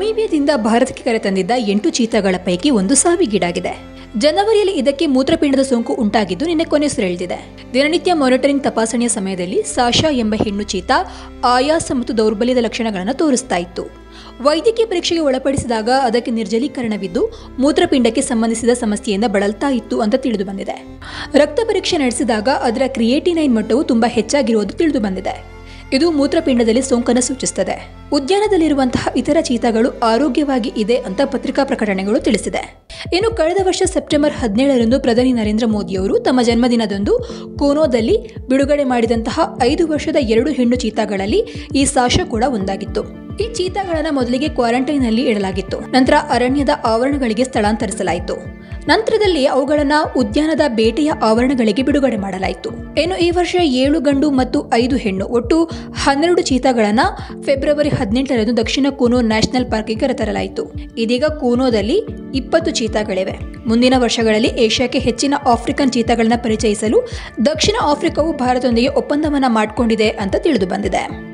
ನಮೀಬಿಯಾದಿಂದ ಭಾರತಕ್ಕೆ ಕರೆತಂದಿದ್ದ 8 ಚೀತಾಗಳ ಪೈಕಿ ಒಂದು ಸಾವಿಗೀಡಾಗಿದೆ. ಜನವರಿಯಲ್ಲಿ ಇದಕ್ಕೆ ಮೂತ್ರಪಿಂಡದ ಸೋಂಕು ಉಂಟಾಗಿದ್ದು ನಿನ್ನೆ ಕೊನೆಯುಸಿರೆಳೆದಿದೆ. ದಿನನಿತ್ಯ ಮಾನಿಟರಿಂಗ್ ತಪಾಸಣೆಯ ಸಮಯದಲ್ಲಿ ಸಾಶಾ ಎಂಬ ಹೆಣ್ಣು ಚೀತಾ ಆಯಾಸ ಮತ್ತು ದೌರ್ಬಲ್ಯದ ಲಕ್ಷಣಗಳನ್ನು ತೋರಿಸ್ತಾ ಇತ್ತು. ವೈದ್ಯಕೀಯ ಪರೀಕ್ಷೆಗೆ ಒಳಪಡಿಸಿದಾಗ ಅದಕ್ಕೆ ನಿರ್ಜಲೀಕರಣವಿದ್ದು ಮೂತ್ರಪಿಂಡಕ್ಕೆ ಸಂಬಂಧಿಸಿದ ಸಮಸ್ಯೆಯಿಂದ ಬಳಲ್ತಾ ಇತ್ತು ಅಂತ ತಿಳಿದು ಬಂದಿದೆ. ರಕ್ತ ಪರೀಕ್ಷೆ ನಡೆಸಿದಾಗ ಅದರ ಕ್ರಿಯೇಟಿನೈನ್ ಮಟ್ಟವು ತುಂಬಾ ಹೆಚ್ಚಾಗಿರುವುದು ತಿಳಿದು ಬಂದಿದೆ. ಇದು ಮೂತ್ರಪಿಂಡದಲ್ಲಿ ಸೋಂಕನ್ನು ಸೂಚಿಸುತ್ತದೆ. ಉದ್ಯಾನದಲ್ಲಿರುವಂತಹ ಇತರ ಚೀತಾಗಳು ಆರೋಗ್ಯವಾಗಿ ಇದೆ ಅಂತ ಪತ್ರಿಕಾ ಪ್ರಕಟಣೆಗಳು ತಿಳಿಸಿದೆ. ಇನ್ನು ಕಳೆದ ವರ್ಷ ಸೆಪ್ಟೆಂಬರ್ 17ರಂದು ಪ್ರಧಾನಿ ನರೇಂದ್ರ ಮೋದಿಯವರು ತಮ್ಮ ಜನ್ಮದಿನದಂದು ಕುನೋದಲ್ಲಿ ಬಿಡುಗಡೆ ಮಾಡಿದಂತಹ 5 ವರ್ಷದ 2 ಹೆಣ್ಣು ಚೀತಾಗಳಲ್ಲಿ ಈ ಸಾಶಾ ಕೂಡ ಒಂದಾಗಿತ್ತು. ಈ ಚೀತಾಗಳನ್ನು ಮೊದಲಿಗೆ ಕ್ವಾರಂಟೈನ್ನಲ್ಲಿ ಇಡಲಾಗಿತ್ತು. ನಂತರ ಅರಣ್ಯದ ಆವರಣಗಳಿಗೆ ಸ್ಥಳಾಂತರಿಸಲಾಯಿತು. ನಂತರದಲ್ಲಿ ಅವುಗಳನ್ನು ಉದ್ಯಾನದ ಬೇಟೆಯ ಆವರಣಗಳಿಗೆ ಬಿಡುಗಡೆ ಮಾಡಲಾಯಿತು. ಇನ್ನು ಈ ವರ್ಷ 7 ಗಂಡು ಮತ್ತು 5 ಹೆಣ್ಣು ಒಟ್ಟು 12 ಚೀತಾಗಳನ್ನು ಫೆಬ್ರವರಿ 18ರಂದು ದಕ್ಷಿಣ ಕುನೋ ನ್ಯಾಷನಲ್ ಪಾರ್ಕ್ಗೆ ಕರೆತರಲಾಯಿತು. ಇದೀಗ ಕುನೋದಲ್ಲಿ 20 ಚೀತಾಗಳಿವೆ. ಮುಂದಿನ ವರ್ಷಗಳಲ್ಲಿ ಏಷ್ಯಾಕ್ಕೆ ಹೆಚ್ಚಿನ ಆಫ್ರಿಕನ್ ಚೀತಾಗಳನ್ನು ಪರಿಚಯಿಸಲು ದಕ್ಷಿಣ ಆಫ್ರಿಕಾವು ಭಾರತದೊಂದಿಗೆ ಒಪ್ಪಂದವನ್ನ ಮಾಡಿಕೊಂಡಿದೆ ಅಂತ ತಿಳಿದು ಬಂದಿದೆ.